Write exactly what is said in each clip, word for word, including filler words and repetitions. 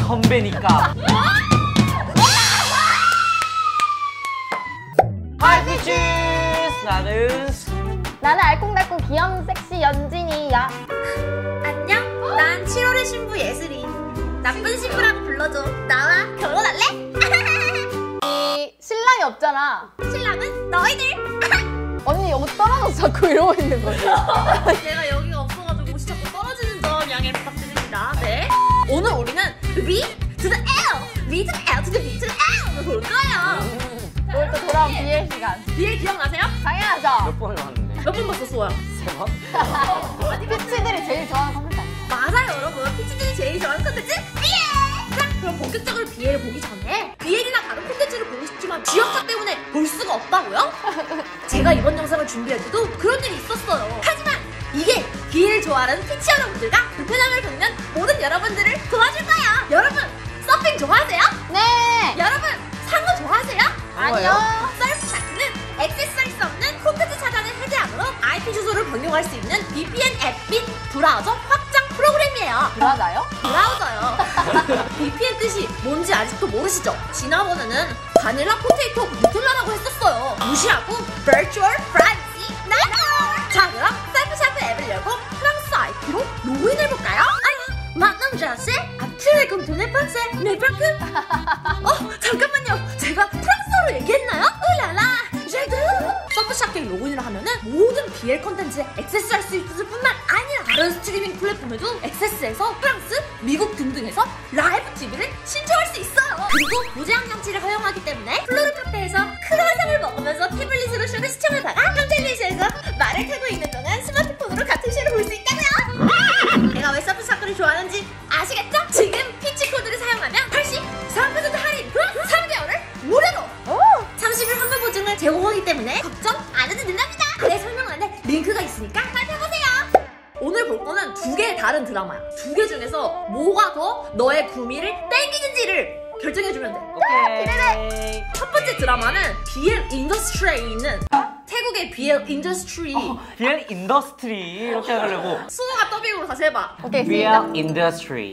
선배니까. 하이 피치스! 나는 나는 알콩달콩 귀여운 섹시 연진이야. 안녕, 난 칠월의 신부 예슬이. 나쁜 신부라고 불러줘. 나와 결혼할래? 이 신랑이 없잖아. 신랑은 너희들. 언니 여기 떨어져서 자꾸 이러고 있는 거지. 제가 여기가 없어가지고 옷이 자꾸 떨어지는 점 양해 부탁드립니다. 네. 오늘 우리는 V to the L, V to the L to the V to the L을 볼 거예요. 오늘 또 돌아온 비엘 시간. 비엘 기억나세요? 당연하죠. 몇 번을 봤는데? 몇 번 봤었어요? 세 번? 아니 피치들이 제일 좋아하는 컨텐츠 아니야? 맞아요, 여러분. 피치들이 제일 좋아하는 콘텐츠 비엘! 자, 그럼 본격적으로 비엘을 보기 전에 비엘이나 다른 콘텐츠를 보고 싶지만 지역사 때문에 볼 수가 없다고요? 제가 이번 영상을 준비할 때도 그런 일이 있었어요. 하지만 이게 비엘 좋아하는 피치 여러분들과 불편함을 겪는 모든 여러분들을 도와줄 거예요. 여러분, 서핑 좋아하세요? 네. 여러분, 상어 좋아하세요? 아니요. 서프샤크는 액세스할 수 없는 콘텐츠 차단을 해제함으로 아이피 주소를 변경할 수 있는 브이피엔 앱 및 브라우저 확장 프로그램이에요. 브라자요? 브라우저요. 브이피엔 뜻이 뭔지 아직도 모르시죠? 지난번에는 바닐라 포테이토 누텔라라고 했었어요. 무시하고 Virtual Privacy 나가! 자, 그럼 서프샤크 앱을 열고 프랑스 아이피로 로그인해볼까요? 아니, 만남 자세? 앞틀에 금토네 펀세 네프랑크? 어, 잠깐만요. 제가 프랑스어로 얘기했나요? 울랄라, 제드! 서프샤크에 로그인을 하면은 모든 비엘 컨텐츠에 액세스할 수 있을 뿐만 아니라 다른 스트리밍 플랫폼에도 액세스해서 프랑스, 미국 등등에서 라이브 티비를 신청할 수 있어요. 그리고 무제한 장치를 허용하기 때문에 플로르 카페에서 크로아상을 먹으면서 태블릿으로 쇼를 시청하다가 현텔리시에서 말을 타고 있는 동안 스마트폰으로 같은 쇼를 볼 수 있다고요. 내가 왜 서프샤크를 좋아하는지 아시겠죠? 지금 피치 코드를 사용하면 팔십삼 퍼센트 할인 플러스 삼 개월을 무료로 삼십 일 환불 보증을 제공하기 때문에 걱정 안 해도 된답니다. 아래 설명란에 링크가 있으니까 살펴보세요. 오늘 볼 거는 두 개의 다른 드라마야. 두 개 중에서 뭐가 더 너의 구미를 땡기는지를 결정해주면 돼. 오케이. 첫 번째 드라마는 비엘 인더스트리에 있는 태국의 비엘 인더스트리. 어, 비엘 인더스트리 이렇게 하려고. 수호가 더빙으로 다시 해봐. 오케이, 비엘 시작. 인더스트리.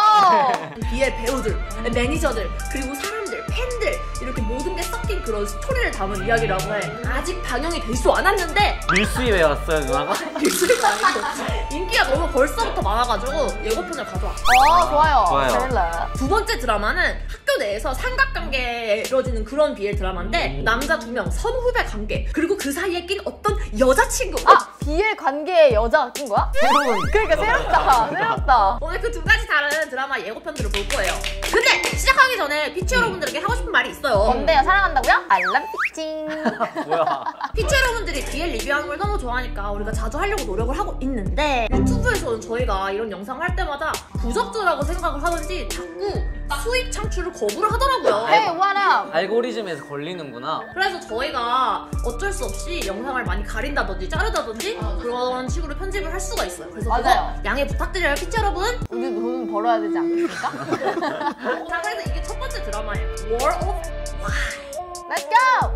비엘 배우들, 매니저들, 그리고 사람들, 팬들 이렇게 모든 게 섞인 그런 스토리를 담은 이야기라고 해. 아직 방영이 되지도 않았는데 밀수입 외웠어요 누나가? 밀수가 아니고 인기가 너무 벌써부터 많아가지고 예고편을 가져와. 어, 좋아요. 좋아요. 재밌어요. 두 번째 드라마는 학교 내에서 삼각관계에 이루어지는 그런 비엘 드라마인데 남자 두 명 선후배 관계 그리고 그 사이에 낀 어떤 여자친구. 아, 비엘 관계에 여자가 낀 거야? 새로운. 그러니까 새롭다. 새롭다. 오늘 그 두 가지 다른 드라마 예고편들을 볼 거예요. 근데 시작하기 전에 피치 여러분들에게 하고 싶은 말이 있어요. 뭔데요? 사랑한다고요? 알람 피칭. 뭐야? 피치 여러분들이 비엘 리뷰하는 걸 너무 좋아하니까 우리가 자주 하려고 노력을 하고 있는데 유튜브에서는 저희가 이런 영상을 할 때마다 부적절하고 생각을 하든지 자꾸 수익 창출을 거부를 하더라고요. Hey, what up? 알고리즘에서 걸리는구나. 그래서 저희가 어쩔 수 없이 영상을 많이 가린다든지 자르다든지 그런 식으로 편집을 할 수가 있어요. 그래서 맞아요. 그거 양해 부탁드려요, 피치 여러분. 우리도 돈 벌어야 되지 않겠습니까? 자, 그래서 이게 첫 번째 드라마예요. War of Why. Let's go!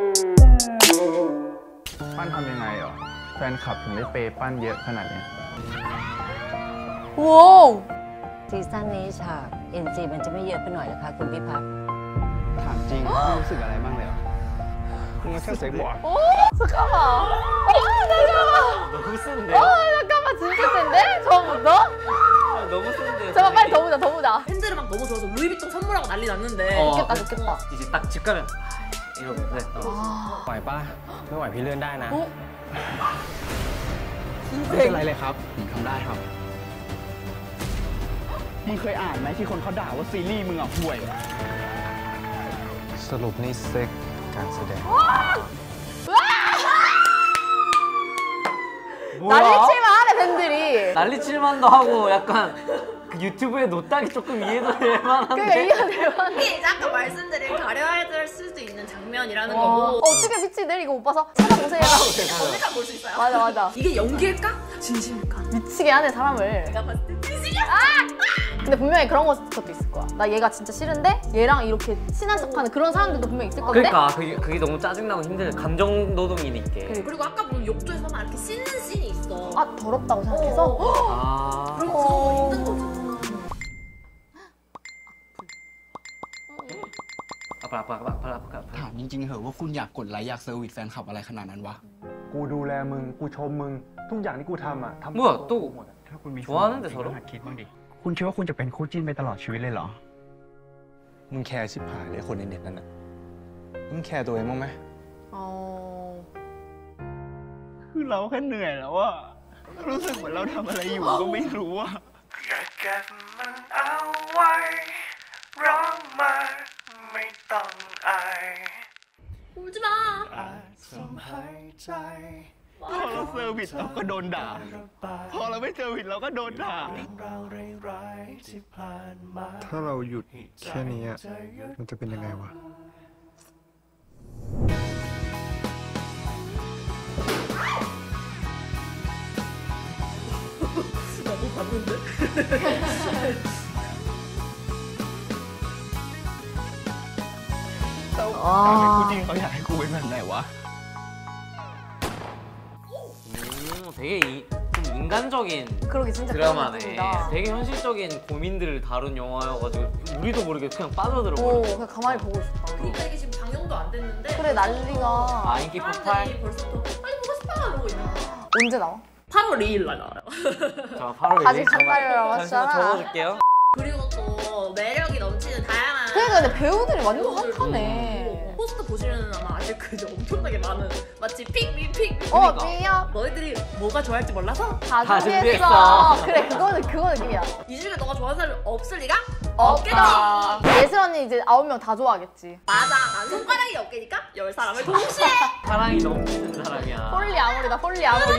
ปั้นทำยังไงเหรอแฟนคลับถึงได้เปย์ปั้นเยอะขนาดเนี้ย 와우! ซีซั่นนี้ฉาก เอ็น จี มันจะไม่เยอะไปหน่อยเหรอคะคุณพิพัฒน์ถามจริงไม่รู้สึกอะไรบ้างเลยเหรอคุณมาแค่เซ็กบอร์ด 오, 잠깐만. 어, 잠깐만. 너무 센데? 어, 잠깐만. 진짜 센데? 처음부터? 너무 센데. 잠깐 빨리 더 보자, 더 보자. 팬들은 막 너무 좋아서 루이비통 선물하고 난리 났는데 어. 좋겠다, 좋겠다. 이제 딱 집 가면 이러고 네. 어. ไหวป่ะไม่ไหวพี่เลื่อนได้นะ 어? ไม่เป็นไรเลยครับผมทำได้ครับมึงเคยอ่านไหมที่คนเขาด่าว่าซีรีส์มึงอ่ะห่วยสรุปนี่เซ็กการแสดง 난리칠만 하네, 팬들이. 난리칠만도 하고 약간 그 유튜브에 노딱이 조금 이해도 될 만한데. 그러니까 이해가 될 이게 이제 아까 말씀드린 가려야 될 수도 있는 장면이라는 와. 거고 어떻게 미치들 이거 못 봐서 찾아보세요. 언제까 볼 수 있어요? 맞아, 맞아. 이게 연기일까? 진심일까? 미치게 하네, 사람을. 내가 봤을 때 진심이야? 근데 분명히 그런 것도 있을 거야. 나 얘가 진짜 싫은데 얘랑 이렇게 친한 척하는 그런 사람들도 분명히 있을 건데. 그러니까 그게, 그게 너무 짜증나고 힘들어. 감정 노동이 있게. 그래. 그리고 아까 보면 욕조에서 막 이렇게 씻는 씬이 있어. 아, 더럽다고 생각해서? 어. 아. 그럼 그런 거 힘든 거지. ถามจริงๆเหอะว่าคุณอยากกดไลค์อยากเซอร์วิสแฟนคลับอะไรขนาดนั้นวะกูดูแลมึง กูชมมึง ทุกอย่างที่กูทำอ่ะทำ 뭐야 또 ถ้าคุณมี 좋아하는데 서로? หัดคิดบ้างดิ คุณคิดว่าคุณจะเป็นคู่จิ้นไปตลอดชีวิตเลยเหรอมึงแคร์ชิบหายเลยคนในเน็ตนั่นน่ะมึงแคร์ตัวเองบ้างไหม 어... คือเราแค่เหนื่อยแล้วอะรู้สึกเหมือนเราทำอะไรอยู่ก็ไม่รู้อะอย่าเก็บมันเอาไว้ร้องมาไม่ต้องอาย 울지 마. อาจส่งหายใจพอเราเซอร์วิสเราก็โดนด่า พอเราไม่เซอร์วิสเราก็โดนด่าเรื่องราวร้ายๆที่ผ่านมาถ้าเราหยุดแค่นี้มันจะเป็นยังไงวะถามเป็นคู่จิ้นเขาอยากให้กูเป็นแบบไหนวะ 음, 되게 이, 좀 인간적인 그러게 진짜 드라마네. 그런 느낌이다. 되게 현실적인 고민들을 다룬 영화여가지고 우리도 모르게 그냥 빠져들어 오, 버려. 그냥 가만히 보고 싶다. 그러니까 이게 지금 방영도 안 됐는데 그래 난리가. 아 인기 폭발. 사람들이 벌써 또 빨리 보고 싶어 이러고 있는 거야. 언제 나와? 팔월 이일 날 나와요. 자, 바로 아직 이제 정말이라고 잠시만 하잖아. 적어줄게요. 그리고 또 매력이 넘치는 다양한 그러니까 근데 배우들이 완전 배우들도 핫하네. 있고, 포스터 보시면 아마 아실 거죠. 엄청나게 많은 마치 픽픽픽. 어, 그러니까. 삐야. 너희들이 뭐가 좋아할지 몰라서 다 다 준비했어. 준비했어. 그래, 그거는 그거 느낌이야. 이 중에 너가 좋아하는 사람이 없을 리가 없다. 예슬 언니 이제 아홉 명 다 좋아하겠지. 맞아. 난 손가락이 몇 개니까 열 사람을 동시에 사랑이 넘치는 사람이야. 홀리 아무리다, 홀리 아무리.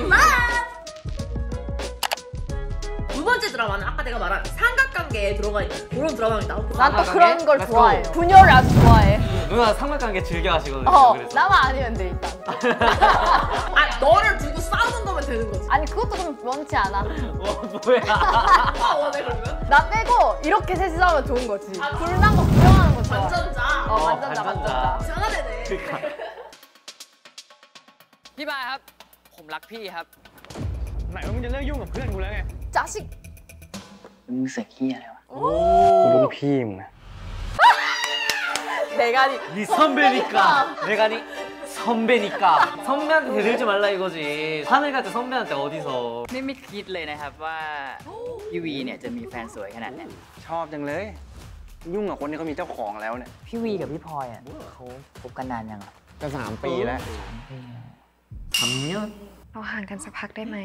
두 번째 드라마는 아까 내가 말한 삼각관계에 들어가 있는 그런 드라마가 나올 거야. 난 또 그런 걸 Let's go. 좋아해. 분열을 아주 좋아해. 누나 삼각관계 즐겨 하시거든요. 어, 그래서. 나만 아니면 돼, 일단. 아 너를 두고 싸우는 거면 되는 거지. 아니, 그것도 좀 원치 않아. 어, 뭐야. 아 원해 그러면? 나 빼고 이렇게 셋이 싸우면 좋은 거지. 불난 거 구경하는 거 좋아. 반전자. 어, 어, 완전자, 반전자. 완전자. 장난해네. 그러니까. พี่บายครับ ผมรักพี่ครับไหนว่ามึงจะเลิกยุ่งกับเพื่อนกูแล้วไง 자식. มึงเสือกเฮียอะไรวะกูรุ่นพี่มึงนะ 내가 니 네 선배니까. 내가 니 선배니까. 선배한테 대들지 말라 이거지. 하늘 같은 선배한테 어디서. นี่ไม่คิดเลยนะครับว่าพี่วีเนี่ยจะมีแฟนสวยขนาดเนี้ยชอบจังเลย ยุ่งกับคนที่เขามีเจ้าของแล้วเนี่ยพี่วีกับพี่พลอยอ่ะเขาคบกันนานยังอ่ะก็สามปีแล้ว 삼 년? เราห่างกันสักพักได้ไหม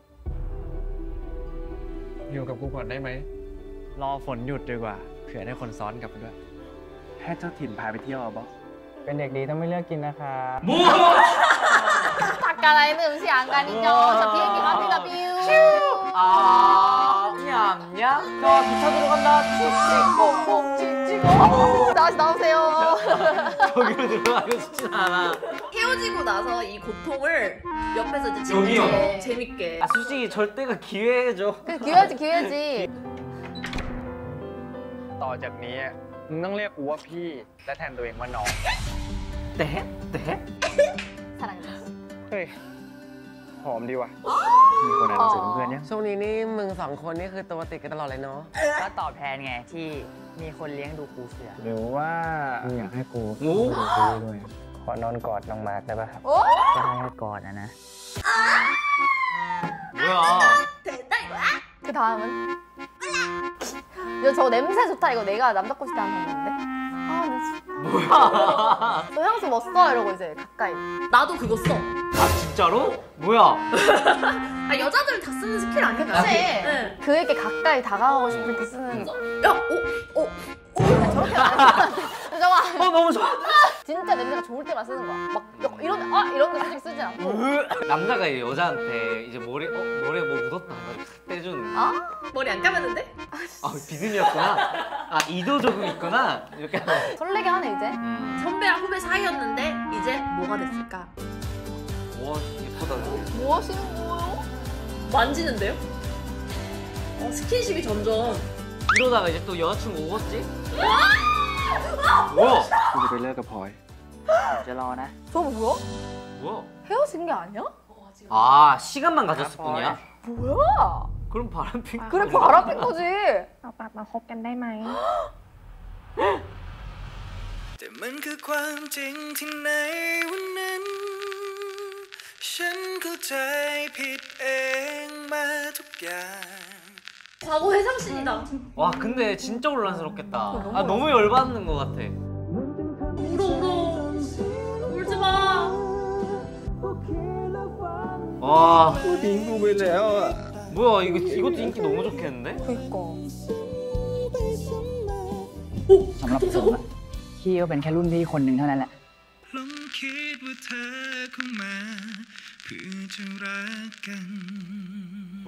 อยู่กับกูก่อนได้ไหม รอฝนหยุดดีกว่า เผื่อได้คนซ้อนกลับไปด้วย ให้เจ้าถิ่นพาไปเที่ยวอ่ะบอสเป็นเด็กดีต้องไม่เลือกกินนะครับ 바깥라인 음식 안 가리죠. 저 비행기 갑니다, 뷰. 아, 냠냠. 자, 기차 들어간다. 찍찍, 꼭꼭, 찍찍. 다시 나오세요. 저기로 들어가고 싶진 않아. 헤어지고 나서 이 고통을 옆에서 이제 여기요. 재밌게 재밌게. 아, 솔직히 절대가 기회죠. 그 기회지, 기회지. ต่อจากนี้มึงต้องเรียกกูว่าพี่และแทนตัวเองว่าน้อง 네? 네? 사랑해. เฮ้ย หอมดีว่ะ มีคนอ่านหนังสือเป็นเพื่อนยังช่วงนี้นี่มึงสองคนนี่คือตัวติดกันตลอดเลยเนาะก็ตอบแทนไงที่มีคนเลี้ยงดูปูเสือหรือว่ามึงอยากให้กูโอ้ดูกูด้วย ขอนอนกอดน้องมาร์คได้ป่ะครับ 오? ก็ให้ก่อนนะนะ 뭐야. 됐다 이거야? 그 다음은? 야, 저 냄새 좋다. 이거 내가 남자 꼬실 때 하는 건데. 아, 나 진짜. 뭐야. 너 향수 뭐 써? 이러고 이제 가까이. 나도 그거 써. 아, 진짜로? 뭐야. 아 여자들은 다 쓰는 스킬 아닌가? 그치? 네. 그에게 가까이 다가가고 싶을 때 쓰는. 야, 오, 오. 저렇게 안 해. 저거 어, 너무 좋아. 진짜 냄새가 좋을 때만 쓰는 거야. 막 이런 아 이런 데 솔직히 쓰지 않고. 남자가 이제 여자한테 이제 머리, 어, 머리에 뭐 묻었다. 떼주는. 아? 머리 안 감았는데? 아, 비듬이었구나. 아, 이도 조금 있구나. 이렇게 하면. 설레게 하네 이제. 음. 선배랑 후배 사이였는데 이제 뭐가 됐을까? 와, 예쁘다. 뭐 하시는 거예요? 만지는데요? 어, 스킨십이 점점. 이러다가 이제 또 여자친구 오겠지? 뭐야? กูจะไปเลิกกับพลอยผมจะรอนะ 저거 뭐야? 뭐야? 헤어진 게 아니야? 아, 시간만 가졌을 뿐이야? 뭐야? 그럼 바람핀 그래 거지. 바람핀 거지. เรากลับมาคบกันได้ไหมใจแต่มันคือความจริงที่ในวันนั้นฉันเข้าใจผิดเองมาทุกอย่าง 과거 회상씬이다. 와 근데 진짜 혼란스럽겠다. 아 너무 열받는 것 같아. 울어 울어. 울지 마. 와. 뭐야 이거 이것도 인기 너무 좋겠는데? 그니까. สำหรับผมอะพี่ก็เป็นแค่รุ่นพี่คนหนึ่งเท่านั้นแหละลองคิดว่าเธอคงมาเพื่อจะรักกัน 오.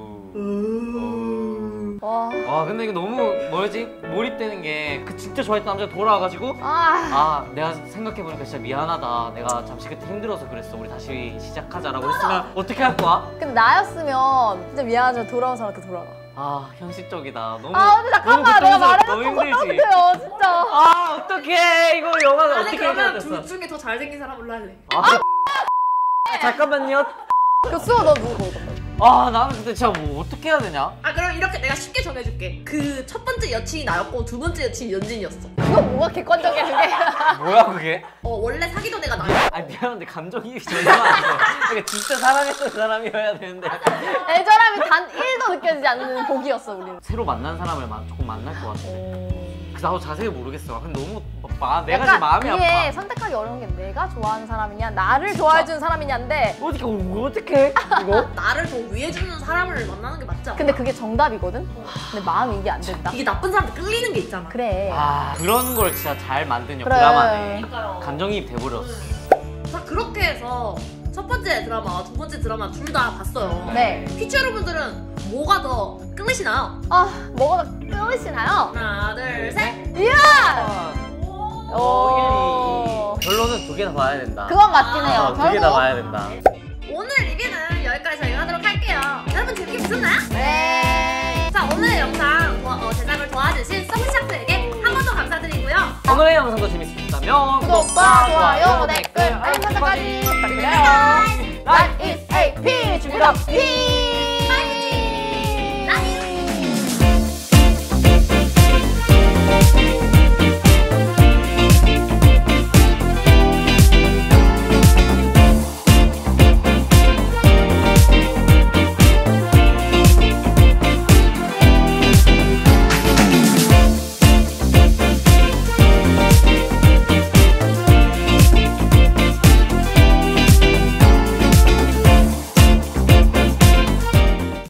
와. 와 근데 이거 너무 뭐지 몰입되는 게 그 진짜 좋아했던 남자가 돌아와가지고 아. 아 내가 생각해보니까 진짜 미안하다. 내가 잠시 그때 힘들어서 그랬어. 우리 다시 시작하자라고 했으면 어떻게 할 거야? 근데 나였으면 진짜 미안하지만 돌아온 사람한테 돌아가. 아 현실적이다. 너무 아 근데 잠깐만 너무 내가 고통스럽다. 말해놓고 너무 힘들지? 어떡해요 진짜. 아 어떡해 이거 영화를 아니 어떻게 그러면 해야 둘 됐어? 중에 더 잘생긴 사람으로 할래. 아, 아 잠깐만요. 교수가 너 누구 먹어? 아 나는 근데 진짜 뭐 어떻게 해야 되냐? 아 그럼 이렇게 내가 쉽게 정해줄게. 그 첫 번째 여친이 나였고 두 번째 여친이 연진이었어. 그거 뭐가 객관적이야 그게. 뭐야 그게? 어 원래 사귀던 애가 나야. 아니 미안한데 감정이입이 전혀 안 돼. 그러니까 진짜 사랑했던 사람이어야 되는데 애절함이 단 일도 느껴지지 않는 복이었어 우리는. 새로 만난 사람을 마- 조금 만날 것 같아. 나도 자세히 모르겠어. 근데 너무 마, 내가 약간 지금 마음이 이게 아파. 선택하기 어려운 게 내가 좋아하는 사람이냐 나를 좋아해주는 사람이냐인데 어떻게 어떻게 이거? 나를 더 위해주는 사람을 만나는 게 맞지 않아? 근데 그게 정답이거든? 근데 마음이 이게 안 된다. 이게 나쁜 사람한테 끌리는 게 있잖아. 그래. 아 그런 걸 진짜 잘 만든 그래. 드라마네. 그러니까요. 감정이입 돼버렸어. 자 그렇게 해서 첫 번째 드라마와 두 번째 드라마 둘 다 봤어요. 네. 피치 여러분들은 뭐가 더 끌리시나요? 아 뭐가 더 끌리시나요? 하나 둘 셋. 이야! 오. 오. 결론은 두 개 다 봐야 된다. 그건 맞긴 해요. 어, 두 개 다 결국 봐야 된다. 오늘 리뷰는 여기까지 저희가 하도록 할게요. 여러분 재밌게 보셨나요? 네. 자 오늘 영상 도, 어, 제작을 도와주신 서브샤프에게 한 번 더 감사드리고요. 오늘의 영상도 재밌었다면 구독과 좋아요, 댓글, 알림 설정까지 부탁드려요. 난 is 에이피 준비다 피.